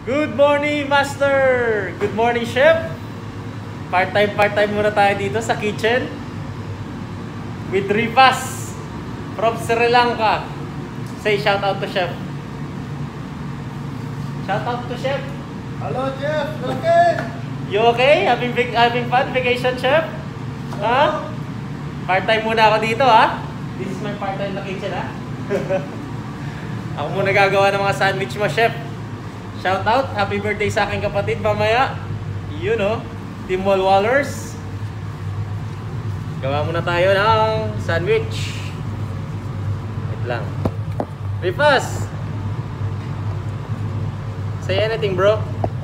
Good morning, Master! Good morning, Chef! Part-time muna tayo dito sa kitchen with Rivas from Sri Lanka. Say shout out to Chef. Shout out to Chef. Hello, Chef. Okay. You okay? Having fun vacation, Chef? Ha? Part-time muna ako dito, ha? This is my part-time na kitchen, ha? Ako muna gagawa ng mga sandwich mo, Chef. Shout out, happy birthday sa aking kapatid mamaya. You know, Team Wallwallers. Gawa muna tayo ng sandwich. Wait lang. Rifas! Say anything, bro.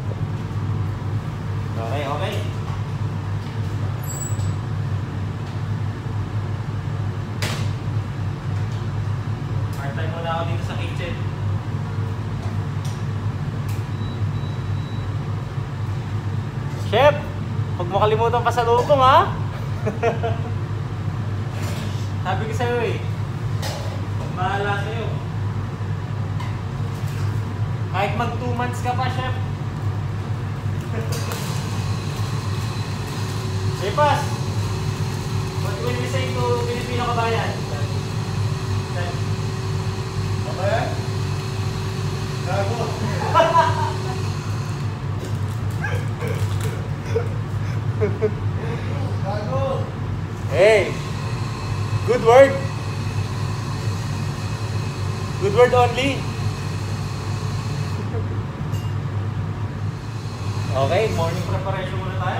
Okay. Part-time muna ako dito sa kitchen. Chef, huwag mo kalimutan pasalubong, ha? Sabi ko sa'yo eh. Bahala sa'yo. Kahit mag 2 months ka pa, Chef. Chefas, what will you say to Pilipino kabayan? Okay. Gago. Gago. Hey, good word. Good word only. Okay, morning preparation muna tayo.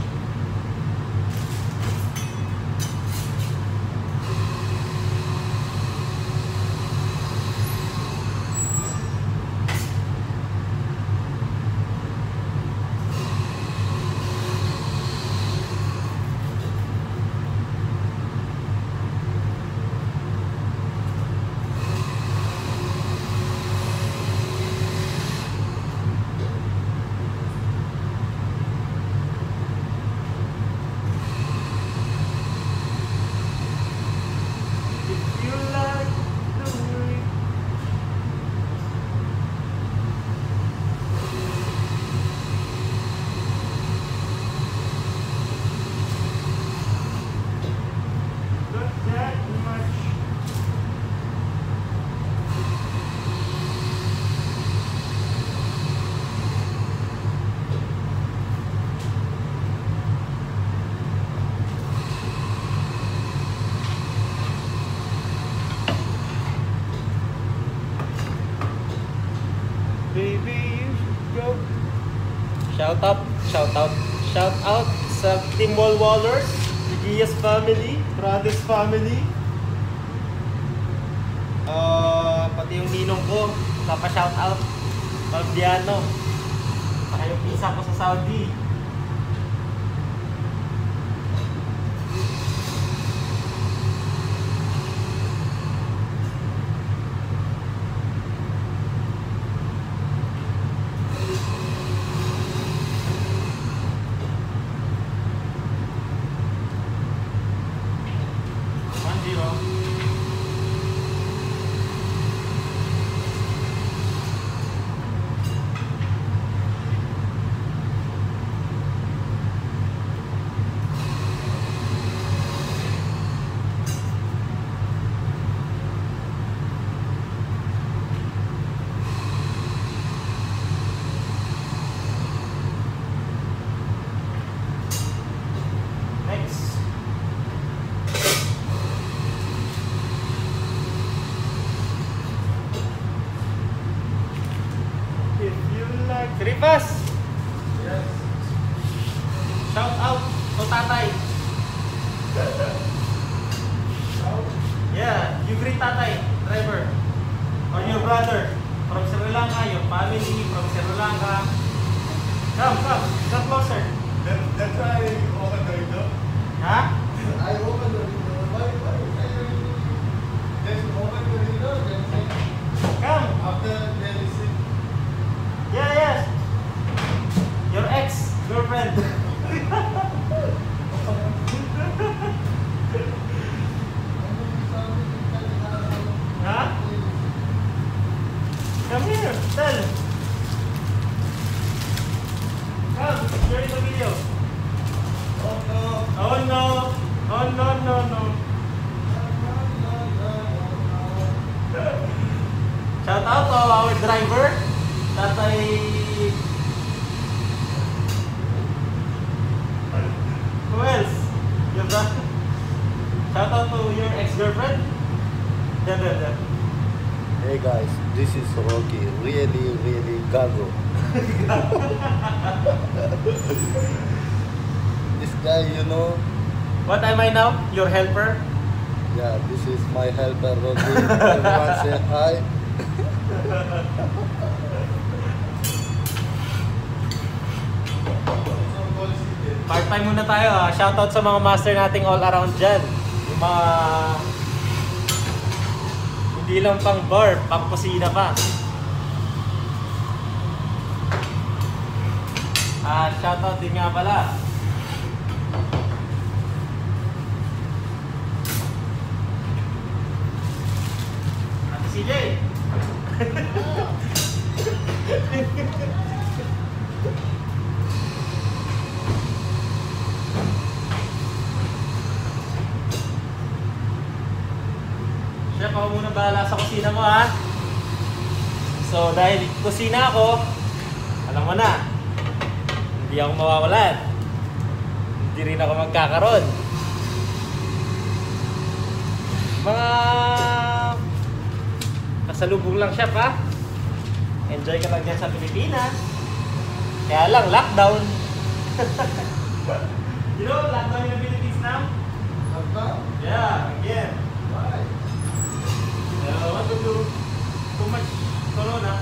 Baby, you should go. Shout out sa Team Wallwallers, Gias family, Brothers family. Pati yung ninong ko, shout out. Paldiano. Saka yung pisa ko sa Saudi. Rivas! Yes. Shout out to tatay. Yeah, you greet tatay, driver. Or your brother from Sri Lanka, your family from Sri Lanka. Come closer. That's why I open the window. Ha? I open the window. Why? Just open the window, then say, Come. after they listen. Yes. Your ex-girlfriend. Ha? Come here, tell. driver. Tatay... Who else? Your brother? Shout out to your ex-girlfriend. There. Hey guys, this is Rocky. Really gago. This guy, you know, What am I now? Your helper? yeah, this is my helper Rocky. Everyone say hi. Part-time muna tayo ha. Shoutout sa mga master nating all around dyan. Yung mga... Hindi lang pang bar, pang kusina pa. Shoutout din nga pala. Ate CJ! Chef, ako muna bahala sa kusina mo ha. So dahil kusina ako, alam mo na, hindi ako mawawalan. Hindi rin ako magkakaroon. Mga kasalubong lang chef ha. Enjoy ka lang dyan sa Pilipinas. Kaya lang, lockdown. You know, lockdown in the Philippines now? Yeah, again. Why? What to do? Too much corona.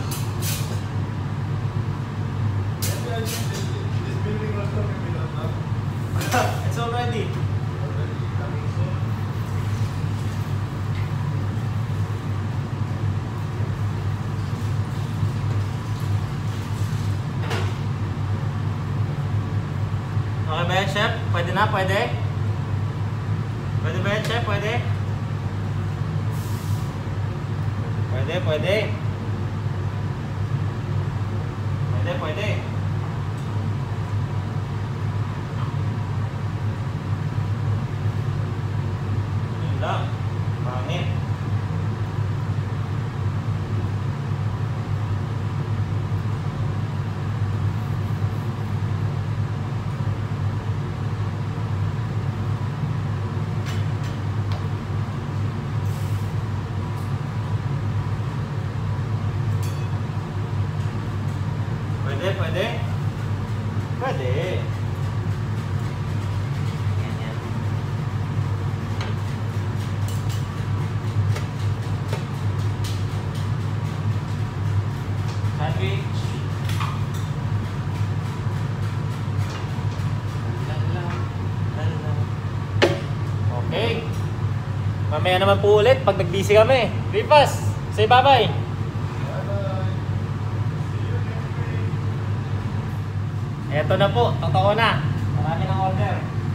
Maybe I think this building also maybe not now. It's already. Already coming soon. Okay ba yan, chef? Pwede na? Pwede? Pwede ba yan, chef? Pwede? Pwede. Yun lang. Pangit. Pwede. Ganyan. Sandwich. Okay. Mamaya naman po ulit pag nag-busy kami. Vipas, say bye-bye. Bye-bye. See you next week. Eto na po, totoo na. Marami ng order.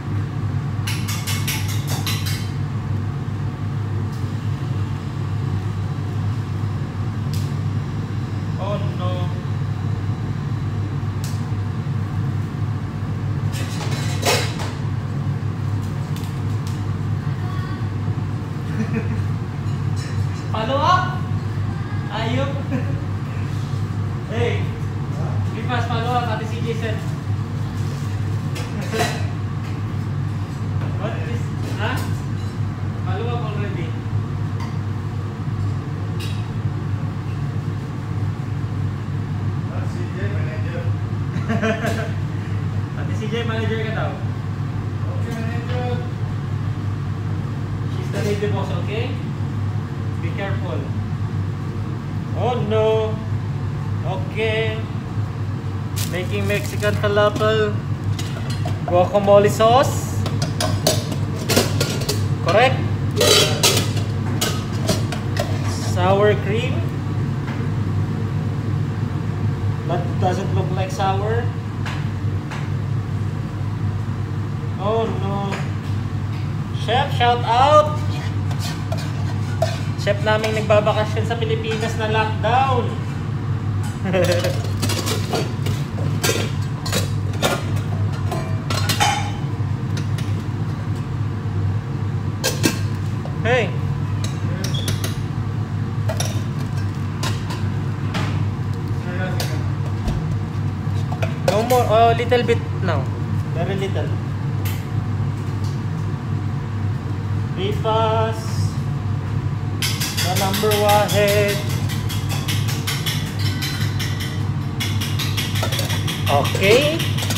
Oh no. Follow up? Ayup. Hey. Vipas, follow up, Ate CJ said. What is, huh? Follow up already. CJ manager. Ate CJ, manager ka daw. Okay, manager. She's the lady boss, okay? Be careful. Oh no. Okay. Making Mexican falafel guacamole sauce. Correct? Sour cream. That doesn't look like sour. Oh no. Chef, shout out! Chef namin nagbabakasyon sa Pilipinas na lockdown. Hey. No more, oh, little bit now. Very little. Ripas. The number one head. Okay.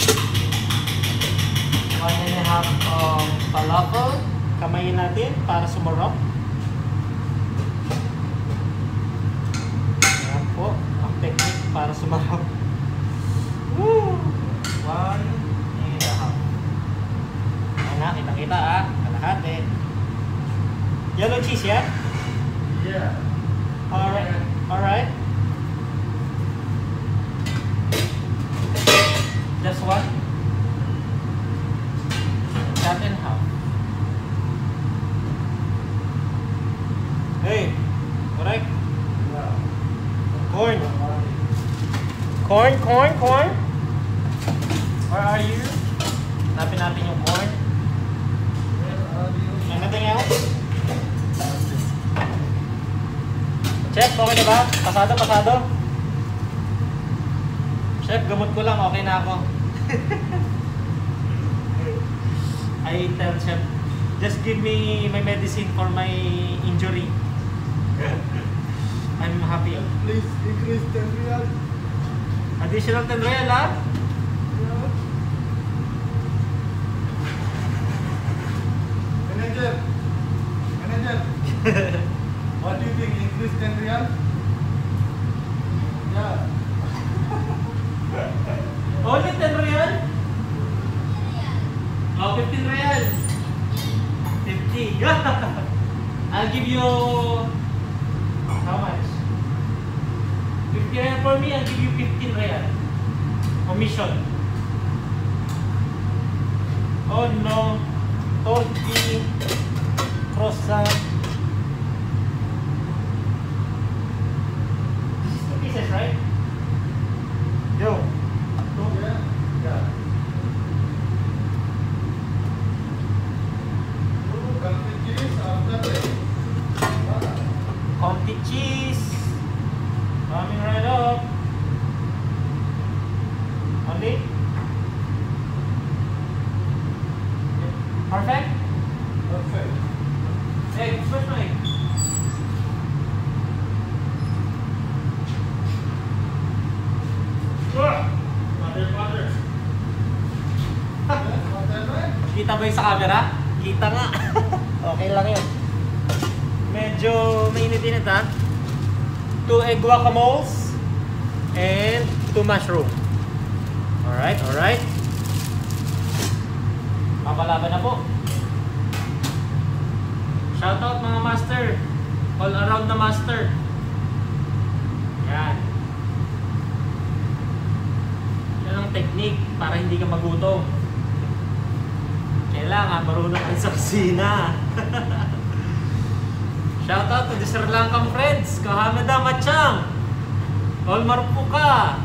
1.5 falafel. Kamayin natin para sumarap. Ayan po, ang technique para sumarap. Woo! 1.5. Ayan na, kitang-kita kalahati. Yellow cheese, yeah? Yeah. Alright. Alright. Just one. Cut in half. Hey, alright. Yeah. Corn. Corn. Where are you? Hanapin natin yung corn. Where are you? Anything else? Chef, okay na ba? Pasado. Chef, gamot ko lang, okay na ako. I tell Chef, just give me my medicine for my injury. I'm happy. Please increase 10 real. Additional 10 real, ha? Yeah. Manager. What do you think? Increase 10 real? Yeah. Only 10 real? Oh, 15 real. 50. I'll give you how much? 50 real for me, I'll give you 15 real. Commission. Oh no. Turkey. Croissant. This is 2 pieces, right? Yo. Yeah. Yeah. Country cheese after that. Comfy cheese. Coming right up. Only? Perfect? Perfect. Egg, first my egg. Mother. Yeah, what that right? Kita ba yung sa camera? Kita nga. Okay lang yun. Medyo mainit-init ha. 2 egg guacamoles and 2 mushroom. Alright. Papalaban na po. Shoutout mga master. All around the master. Yan. Yan ang technique para hindi ka magutom. Kailangan marunong ka sa kusina. Shoutout to the Sri Lankan friends. Kahamada Machang. All Marpuka.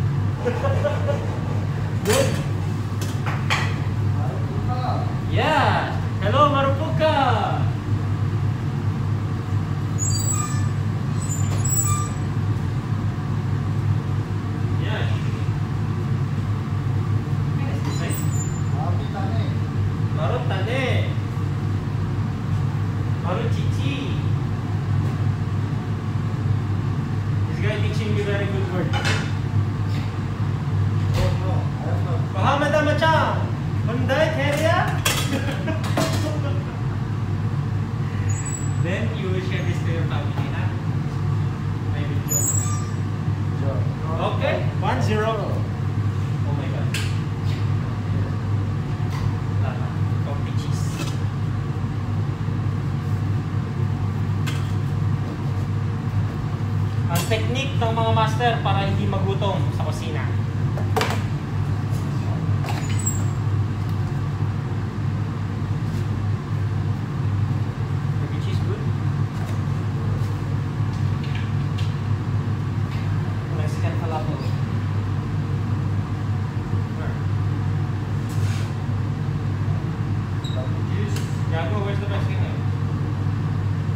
Good. Yeah. Hello Marpuka. Yeah. Marut tane. Marut cici. This guy teaching me very good word. Oh no, I am not. Kahamada Machang. Hyundai Carrier. Then you will share this to your family, ha? I will joke. Okay, 1-0. Oh my God. Lama, coffee cheese. Ang technique ng mga master para hindi magutom sa kusina. Gago, where's the best thing?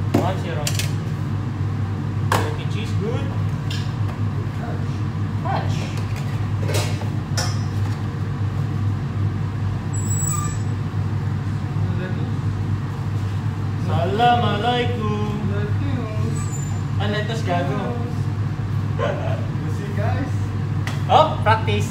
1-0. Turkey cheese, good. Touch. gago. You see, guys? Oh, practice.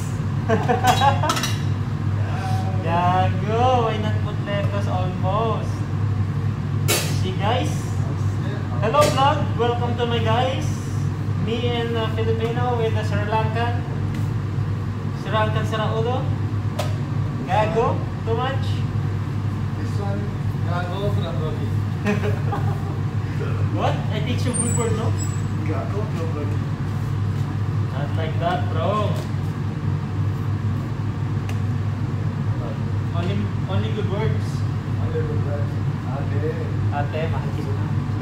Gago, why not put letters almost? See guys? Hello vlog, welcome to my guys. Me and Filipino with the Sri Lankan. Sri Lankan Saraulo. Gago, too much. This one, Gago from Rocky. What? I teach you good word, no? Gago from Rocky. Not like that, bro. Only good words. Only good words. Okay. Ate, mahal kita.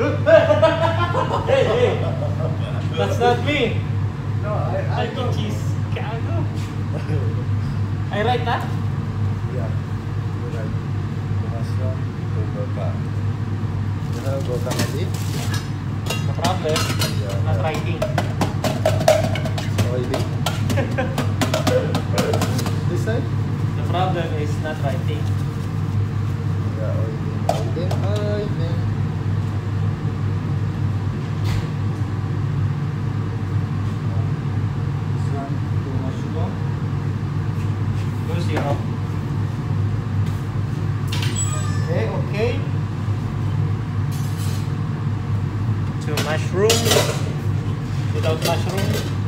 Hey, hey. That's not me. No, I Turkey go. cheese. Gago. I right, ha? Yeah, you're right. Mushroom to Goka. You know Goka Mali? No problem. Yeah. Not writing. Oily. This side? The problem is not writing. Yeah, oily. Oily. This one to mushroom. 2-0. Okay, okay. To mushroom. Without mushroom.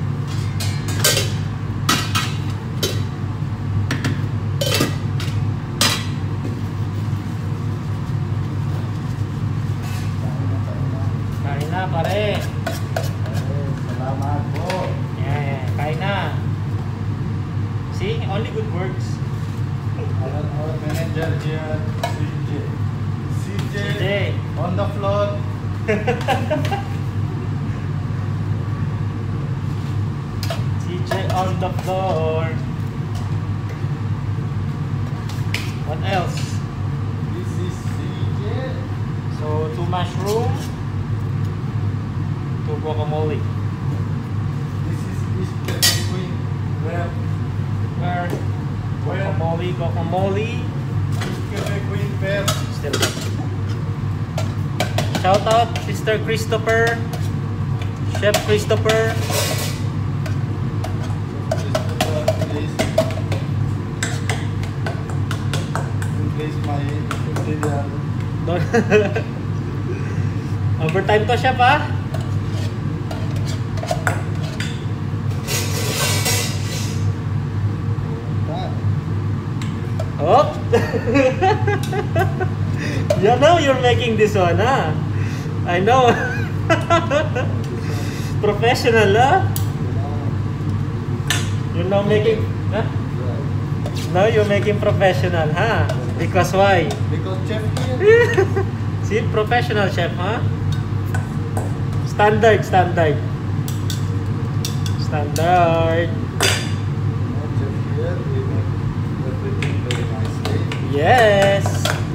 Kain na pare. Salamat po. Yeah, kain na. See, only good words. Our manager here, CJ. CJ. On the floor. CJ on the floor. What else? This is CJ. So, 2 mushroom, 2 guacamole. This is Easter Queen. Where? Where? Where? Guacamole. Easter Queen where? Still not. Shout out, Mr. Christopher. Chef Christopher. Please my material. Overtime to, chef, ah. Oh! You know you're making this one, huh? I know. Professional, huh? You're now making... Huh? Now you're making professional, huh? Because why? Because chef here. See, professional chef, huh? Standard. Chef here, we make everything very nicely. Yes.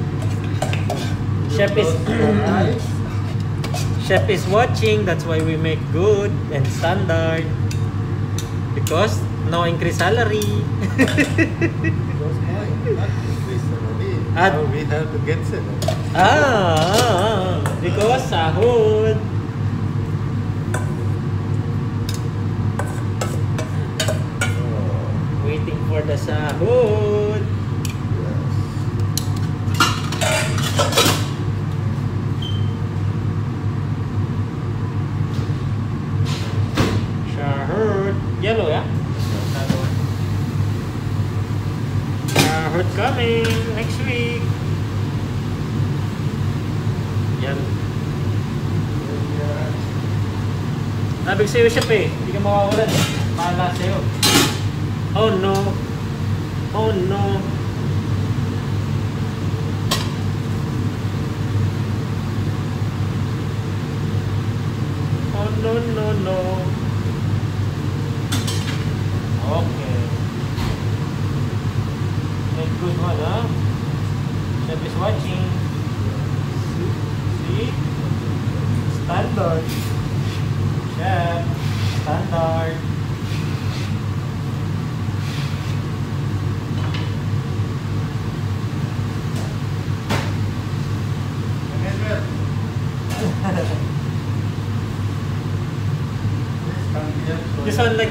Chef is Nice. Chef is watching. That's why we make good and standard. Because no increase salary. Because why? Not increase salary. At- Now we have to get salary. Because sahod. Waiting for the sahod. Sahod. Yellow, yeah? Sahod coming next week. Yan. Nabig sa'yo, chef, eh. Hindi ka mawawalan. Mahala sa'yo. Oh no. Oh no. Oh no, no, no. Okay. That's good one, huh? Chef is watching. See? Standard. Chef. Standard.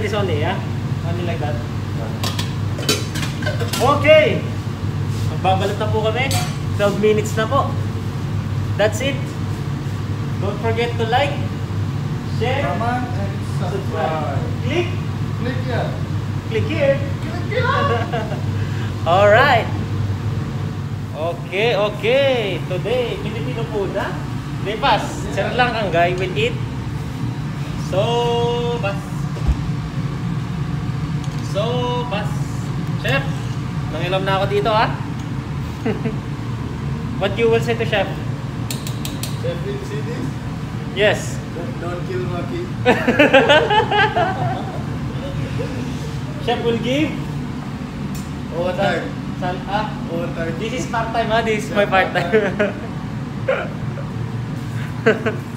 this only, yeah? Only like that. Okay! Magbabalot na po kami. 12 minutes na po. That's it. Don't forget to like, share, Comment and subscribe. click, Click here. click here. Click here. Alright. Okay, okay. Today, Filipino food, ha? Lepas, sir lang ang guy will eat. So, bas. So, bas. Chef, nangilam na ako dito, ha? What you will say to Chef? Chef, will see this? Yes. Don't kill Rocky. Chef will give? Overtime. Overtime. Overtime. This is part-time, ha? This is my part-time.